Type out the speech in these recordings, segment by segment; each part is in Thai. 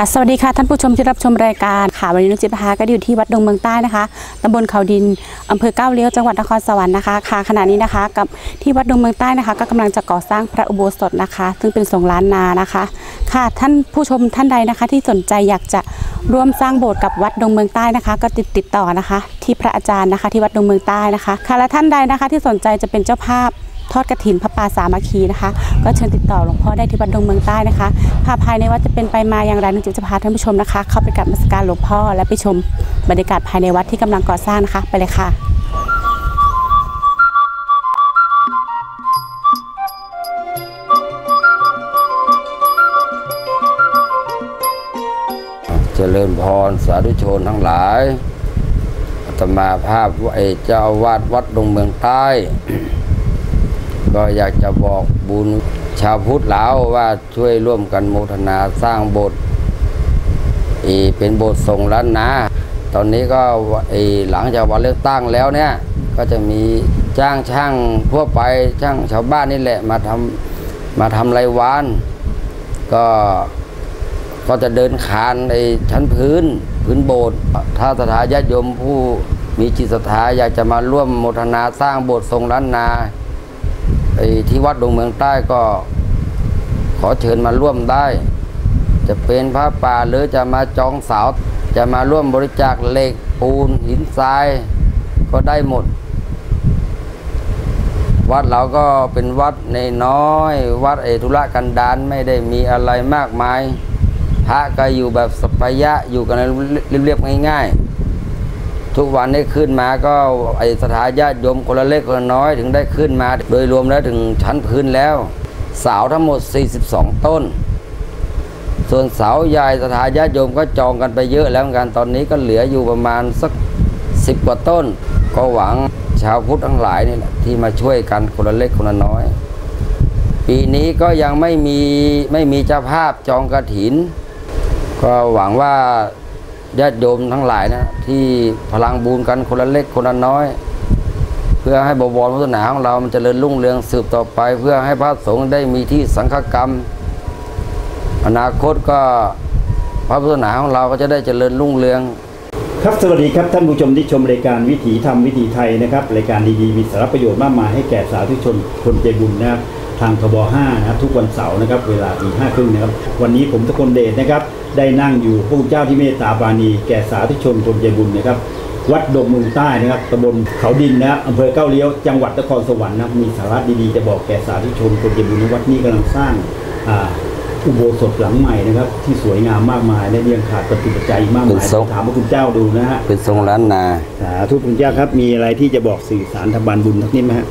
ค่ะสวัสดีค่ะท่านผู้ชมที่รับชมรายการค่ะวันนี้นุจิปภาก็อยู่ที่วัดดงเมืองใต้นะคะตำบลเขาดินอำเภอก้าวเลี้ยวจังหวัดนครสวรรค์นะคะค่ะขณะนี้นะคะกับที่วัดดงเมืองใต้นะคะก็กำลังจะก่อสร้างพระอุโบสถนะคะซึ่งเป็นทรงล้านนานะคะค่ะท่านผู้ชมท่านใดนะคะที่สนใจอยากจะร่วมสร้างโบสถ์กับวัดดงเมืองใต้นะคะก็ติดต่อนะคะที่พระอาจารย์นะคะที่วัดดงเมืองใต้นะคะค่ะและท่านใดนะคะที่สนใจจะเป็นเจ้าภาพทอดกฐินพระป่าสามัคคีนะคะก็เชิญติดต่อหลวงพ่อได้ที่วัดดงเมืองใต้นะคะภายในวัดจะเป็นไปมาอย่างไรนุจิจะพาท่านผู้ชมนะคะเข้าไปกราบนมัสการหลวงพ่อและไปชมบรรยากาศภายในวัดที่กำลังก่อสร้างนะคะไปเลยค่ะเจริญพรสาธุชนทั้งหลายอาตมาภาพเจ้าอาวาสวัดดงเมืองใต้ก็อยากจะบอกบุญชาวพุทธแล้วว่าช่วยร่วมกันโมทนาสร้างโบสถ์เป็นโบสถ์ทรงล้านนาตอนนี้ก็หลังจากวันเลือกตั้งแล้วเนี่ยก็จะมีจ้างช่างทั่วไปช่างชาวบ้านนี่แหละมาทำไรวานก็จะเดินคานในชั้นพื้นโบสถ์ถ้าศรัทธาญาติโยมผู้มีจิตศรัทธาอยากจะมาร่วมโมทนาสร้างโบสถ์ทรงล้านนาที่วัดดงเมืองใต้ก็ขอเชิญมาร่วมได้จะเป็นพระป่าหรือจะมาจองเสาจะมาร่วมบริจาคเหล็กปูนหินทรายก็ได้หมดวัดเราก็เป็นวัดในน้อยวัดธุรกันดารไม่ได้มีอะไรมากมายพระก็อยู่แบบสัพพยะอยู่กันเรียบๆง่ายๆทุกวันนี้ขึ้นมาก็ศรัทธาญาติโยมคนละเล็กคนละน้อยถึงได้ขึ้นมาโดยรวมแล้วถึงชั้นพื้นแล้วเสาทั้งหมด42ต้นส่วนเสาใหญ่ศรัทธาญาติโยมก็จองกันไปเยอะแล้วกันตอนนี้ก็เหลืออยู่ประมาณสัก10กว่าต้นก็หวังชาวพุทธทั้งหลายนี่แหละที่มาช่วยกันคนละเล็กคนละน้อยปีนี้ก็ยังไม่มีเจ้าภาพจองกฐินก็หวังว่าญาติโยมทั้งหลายนะที่พลังบุญกันคนละเล็กคนละน้อยเพื่อให้บวรพุทธศาสนาของเรามันเจริญรุ่งเรืองสืบต่อไปเพื่อให้พระสงฆ์ได้มีที่สังฆกรรมอนาคตก็พระพุทธศาสนาของเราก็จะได้เจริญรุ่งเรืองครับสวัสดีครับท่านผู้ชมที่ชมรายการวิถีธรรมวิถีไทยนะครับรายการดีๆมีสาระประโยชน์มากมายให้แก่สาธุชนคนใจบุญนะครับทางทบ5นะครับทุกวันเสาร์นะครับเวลาตี 5:30นะครับวันนี้ผมสกลเดชนะครับได้นั่งอยู่พระคุณเจ้าที่เมตตาปราณีแก่สาธุชนคนใจบุญนะครับวัดดงเมืองใต้นะครับตำบลเขาดินนะครับอำเภอก้าวเลี้ยวจังหวัดนครสวรรค์นะมีสาระดีๆจะบอกแก่สาธุชนคนใจบุญในวัดนี้กำลังสร้างอุโบสถหลังใหม่นะครับที่สวยงามมากมายและยังขาดปัจจัยมากมายถามพระคุณเจ้าดูนะฮะเป็นทรงล้านนาสาธุคุณเจ้าครับมีอะไรที่จะบอกสื่อสารทบานบุญสักนิดไหมฮะ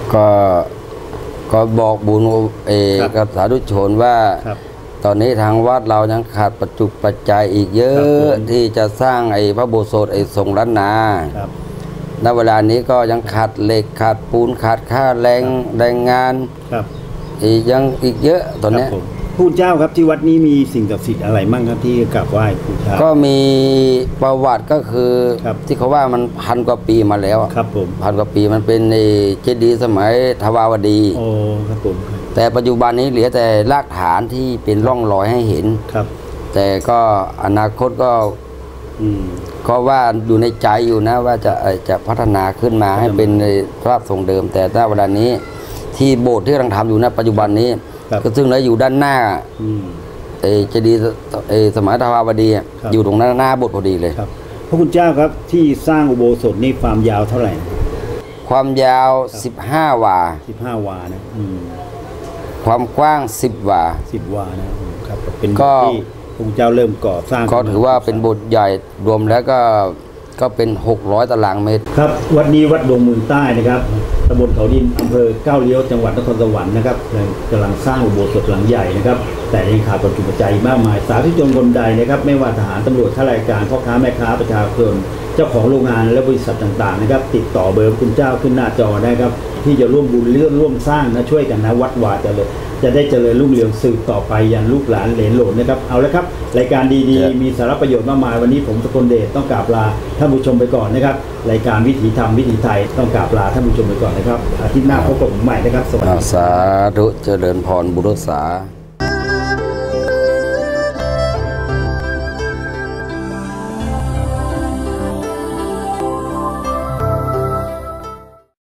ก็บอกบุญกับสาธุชนว่าตอนนี้ทางวัดเรายังขาดปัจจัยอีกเยอะที่จะสร้างพระอุโบสถทรงล้านนาณเวลานี้ก็ยังขาดเหล็กขาดปูนขาดค่าแรงงานยังอีกเยอะตอนนี้ผู้เจ้าครับที่วัดนี้มีสิ่งศักดิ์สิทธิ์อะไรมั่งครับที่กราบไหว้ผู้เจ้าก็มีประวัติก็คือที่เขาว่ามัน1,000 กว่าปีมาแล้วครับผม 1,000 กว่าปีมันเป็นเจดีย์สมัยทวารวดีโอ้ครับผมแต่ปัจจุบันนี้เหลือแต่รากฐานที่เป็นร่องรอยให้เห็นครับแต่ก็อนาคตก็ว่าอยู่ในใจอยู่นะว่าจะพัฒนาขึ้นมาให้เป็นในภาพทรงเดิมแต่ณเวลานี้ที่โบสถ์ที่กำลังทำอยู่ณปัจจุบันนี้ก็ซึ่งแล้วอยู่ด้านหน้าเจดีย์สมัยทวารวดีอยู่ตรงหน้าโบสถ์พอดีเลยครับพระคุณเจ้าครับที่สร้างอุโบสถนี่ความยาวเท่าไหร่ความยาว15 วา 15 วานะความกว้าง10 วา 10 วานะครับเป็นที่พระคุณเจ้าเริ่มก่อสร้างก็ถือว่าเป็นโบสถ์ใหญ่รวมแล้วก็เป็น600 ตารางเมตรครับวัดนี้วัดดงเมืองใต้นะครับตำบลเขาดินอำเภอก้าวเลี้ยวจังหวัดนครสวรรค์นะครับกำลังสร้างอุโบสถหลังใหญ่นะครับแต่ยังขาดปัจจัยมากมายสาธุชนคนใดนะครับไม่ว่าทหารตำรวจข้าราชการพ่อค้าแม่ค้าประชาชนเจ้าของโรงงานและบริษัทต่างๆนะครับติดต่อเบอร์คุณเจ้าขึ้นหน้าจอได้ครับที่จะร่วมบุญร่วมสร้างนะช่วยกันนะวัดวาจะได้เจริญรุ่งเรืองสืบต่อไปยันลูกหลานเหลนโหลนนะครับเอาละครับรายการดีๆมีสาระประโยชน์มากมายวันนี้ผมสกลเดชต้องกราบลาท่านผู้ชมไปก่อนนะครับรายการวิถีธรรมวิถีไทยต้องกราบลาท่านผู้ชมไปก่อนนะครับอาทิตย์หน้าพบกับผมใหม่นะครับสวัสดีสาธุเจริญพรบุรุษา